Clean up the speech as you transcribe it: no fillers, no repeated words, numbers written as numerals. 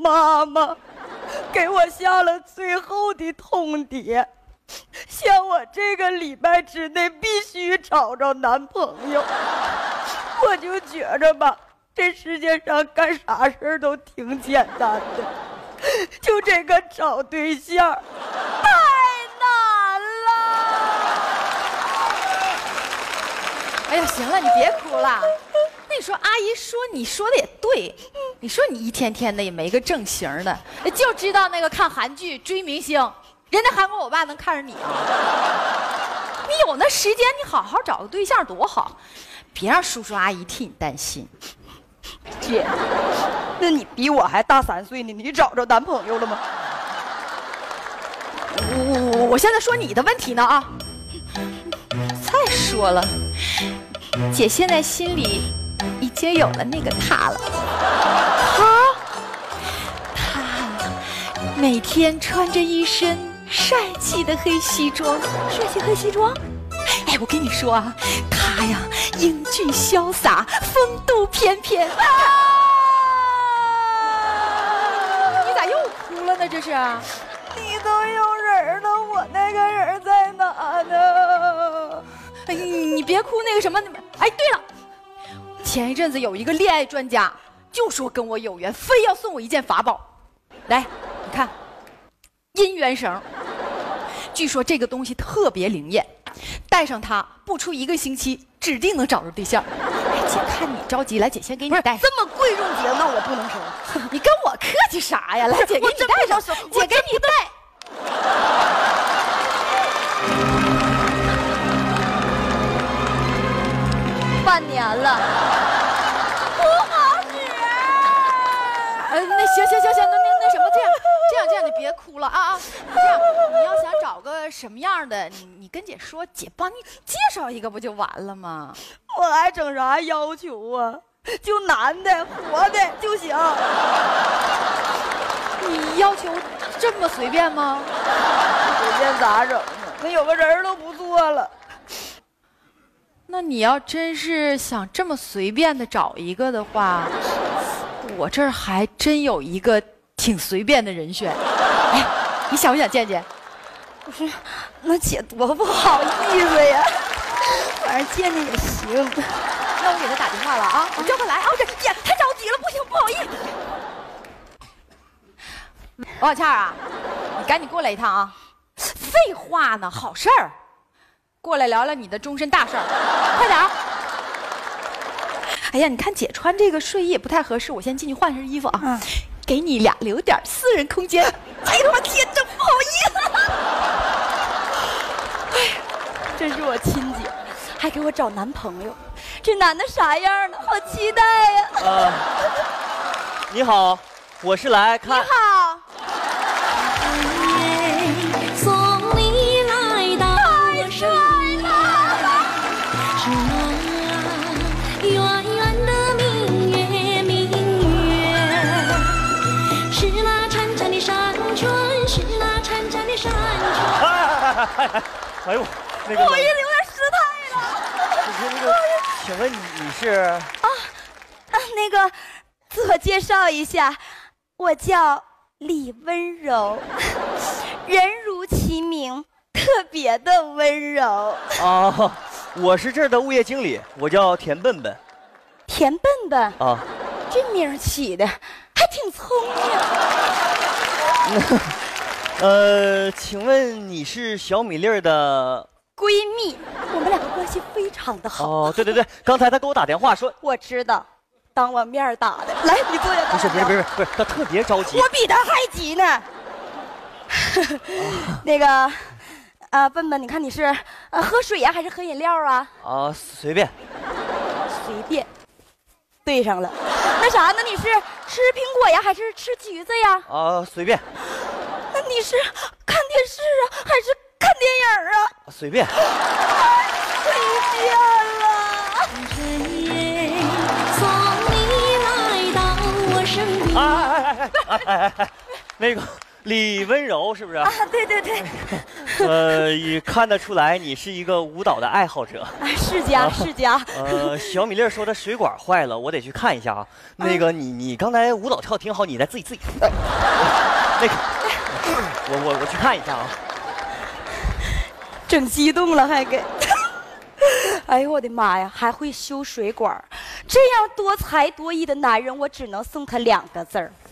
妈妈给我下了最后的通牒，像我这个礼拜之内必须找着男朋友。我就觉着吧，这世界上干啥事儿都挺简单的，就这个找对象太难了。 哎呀，行了，你别哭了。那你说，阿姨说你说的也对，你说你一天天的也没个正形的，就知道那个看韩剧追明星，人家韩国欧巴能看上你啊？你有那时间，你好好找个对象多好，别让叔叔阿姨替你担心。 姐，那你比我还大3岁呢，你找着男朋友了吗？ 我现在说你的问题呢啊！再说了，姐现在心里已经有了那个他了。他每天穿着一身帅气的黑西装，帅气黑西装。哎，我跟你说啊，他呀英俊潇洒，风度翩翩。你咋又哭了呢？这是？ 你都有人了，我那个人在哪呢？ 哎，你别哭，那个什么，哎，对了，前一阵子有一个恋爱专家就说跟我有缘，非要送我一件法宝。来，你看，姻缘绳，据说这个东西特别灵验，带上它不出1个星期，指定能找着对象。哎，姐看你着急，来，姐先给你戴。 这么贵重节，那我不能收。 你跟我客气啥呀？来，姐给你戴上，姐给你戴。 半年了，不好使。 那行，那什么，这样，你别哭了啊！这样，你要想找个什么样的，你跟姐说，姐帮你介绍一个不就完了吗？ 我还整啥要求啊？就男的活的就行。 你要求这么随便吗？ 随便咋整呢？那有个人都不错了。 那你要真是想这么随便的找一个的话，我这儿还真有一个挺随便的人选。哎，你想不想见见？ 不是，那姐多不好意思呀。反正见见也行。 那我给他打电话了啊，我叫他来啊。这姐太着急了，不行，不好意思。王小倩啊，你赶紧过来一趟啊！废话呢，好事儿。过来聊聊你的终身大事儿，快点儿！哎呀，你看姐穿这个睡衣也不太合适，我先进去换身衣服啊。给你俩留点私人空间。哎呀，我天，真不好意思。 哎，真是我亲姐，还给我找男朋友，这男的啥样呢？好期待呀！ 你好，我是来看。 你好。 哎呦，那个不好意思，有点失态了。 那个，请问你是？ 那个，自我介绍一下，我叫李温柔，人如其名，特别的温柔。 哦，我是这儿的物业经理，我叫田笨笨。 田笨笨啊， 这名起的还挺聪明。 请问你是小米粒儿的闺蜜？我们两个关系非常的好。 哦，对，刚才他给我打电话说， 我知道，当我面打的。来，你坐下。 不是，他特别着急。 我比他还急呢。那个，笨笨，你看你是喝水呀，还是喝饮料啊？ 随便。 随便。对上了。那啥呢？你是吃苹果呀，还是吃橘子呀？ 随便。 那你是看电视啊，还是看电影啊？ 随便。 随便了。 那个， 李温柔是不是？ 啊，对对对， 也看得出来你是一个舞蹈的爱好者。 啊，世家世家。 小米粒说的水管坏了，我得去看一下啊。那个你刚才舞蹈跳挺好，你再自己。那个，我去看一下啊。 整激动了还给。哎呦我的妈呀，还会修水管，这样多才多艺的男人，我只能送他2个字儿：